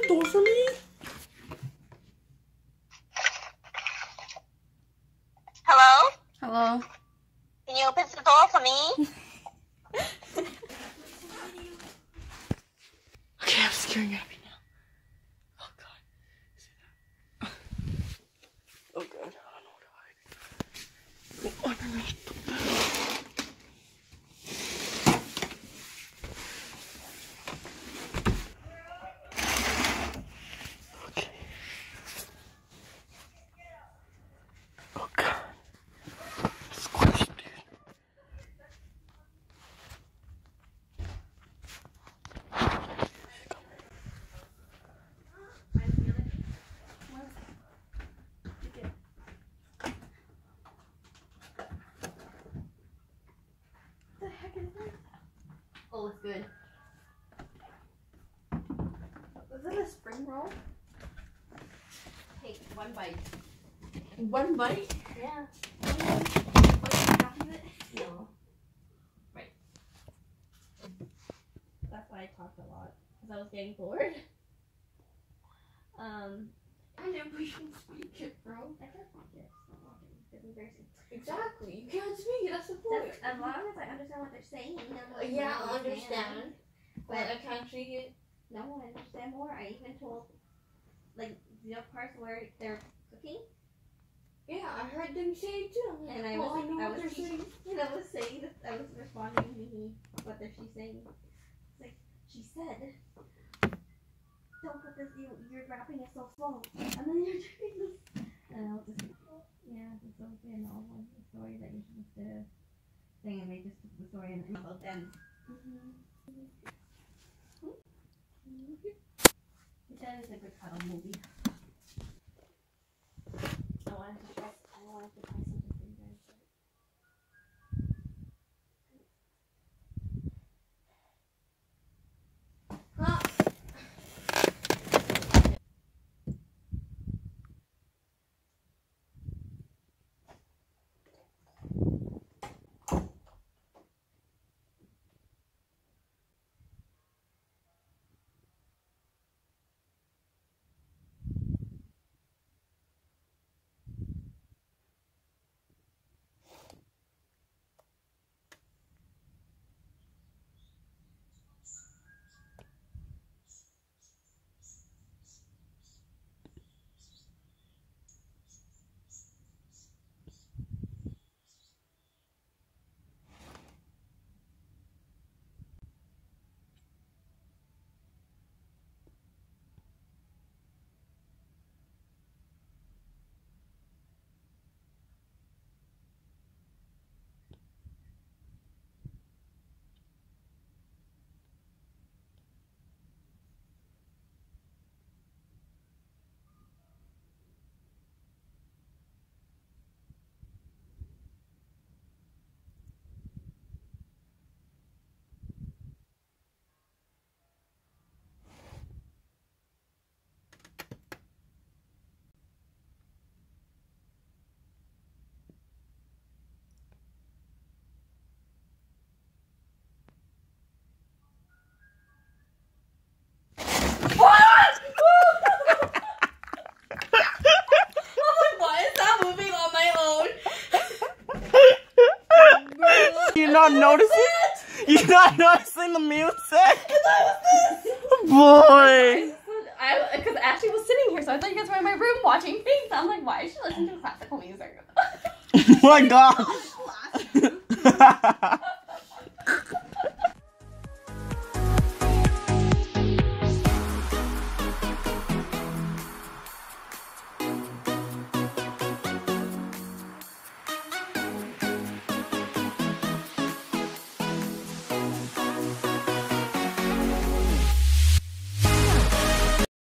the door for me? Hello? Hello? Can you open the door for me? Okay, I'm scaring Abby now. Oh god. Oh god, I don't know where to hide. Oh, underneath the bed. Okay. Oh god. Squished, dude. What the heck is that? Oh, it's good. Is that a spring roll? Take one bite. One bite? Yeah. Half of it? No. Right. That's why I talked a lot. Because I was getting bored. I never even speak it, bro. I can't talk it. It's not walking. It's embarrassing. Exactly. You can't speak it. That's the point. As long as I understand what they're saying. Yeah, I understand. But I can't speak it. no, I understand more. I even told, like, the parts where they're cooking. Yeah, I heard them say it too. And I well, was, I know I what was they're teaching, saying. and I was saying that I was responding to what is she saying? It's like she said, "Don't put this. You're wrapping it so slow, and then you're doing this." And I was just like, "Yeah, it's okay. No, the story that you're supposed to thing, and they just took the story and about them." That is a good cuddle movie. I wanted to try something for you guys. You're not noticing? You're not noticing the music? Boy! Because Ashley was sitting here, so I thought you guys were in my room watching things. I'm like, why is she listening to classical music? Oh my god!